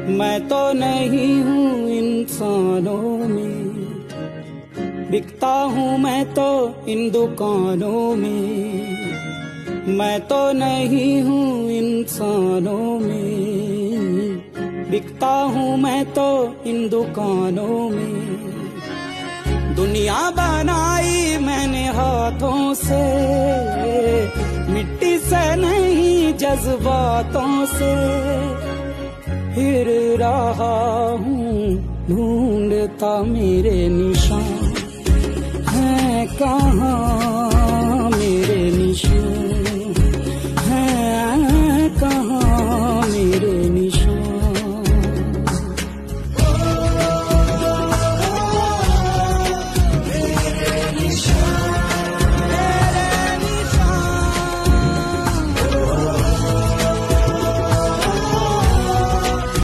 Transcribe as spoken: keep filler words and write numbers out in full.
मैं तो नहीं हूँ इंसानों में, बिकता हूँ मैं तो इन दुकानों में। मैं तो नहीं हूँ इंसानों में, बिकता हूँ मैं तो इन दुकानों में। दुनिया बनाई मैंने हाथों से, मिट्टी से नहीं जज्बातों से। फिर रहा हूँ ढूंढता मेरे निशान हैं कहाँ।